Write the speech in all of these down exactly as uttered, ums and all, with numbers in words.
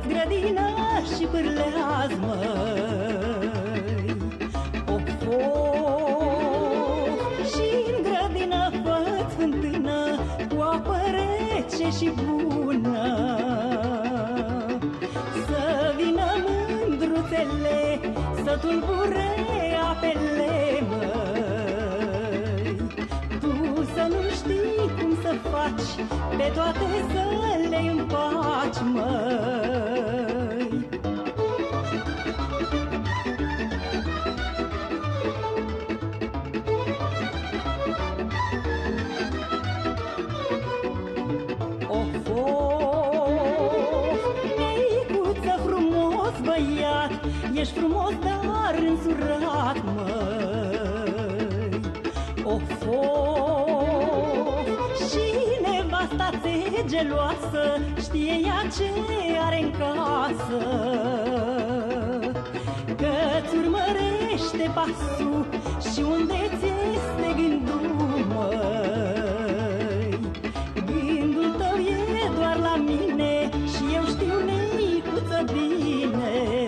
Scoți grădina și pârlează, măi. Of, of, și-n grădină fă-ți fântână cu apă rece și bună. Să vină mândruțele să tulbure apele, măi. Tu să nu știi cum să faci, pe toate să le împaci, măi. Of, of, neicuță frumos băiat, ești frumos dar însurat, măi. Of, of, și nevasta-ți geloasă, știe ea ce are-n casă, că-ți urmărește pasul și unde ți este gândul, măi. Gândul tău e doar la mine și eu știu, neicuță, bine.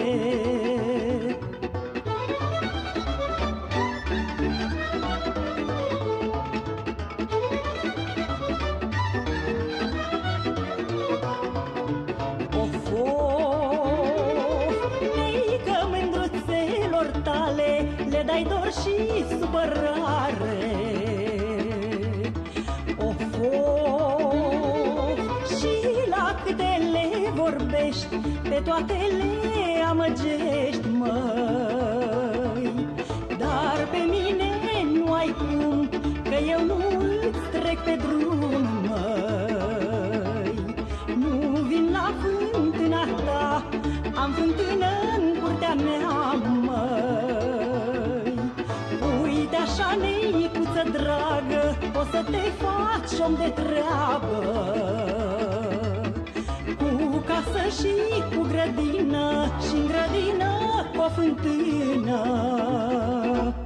Of, of, neică, mândruțelor tale le dai dor și supărare. Of, of, și la câte le vorbești, pe toate le amăgești, măi. Dar pe mine nu ai cum, că eu nu îți trec pe drum, măi. Nu vin la fântâna ta, am fântână în curtea mea, măi. Uite așa, neicuță dragă, o să te faci om de treabă, cu casă și cu grădină, și-n grădină cu o fântână.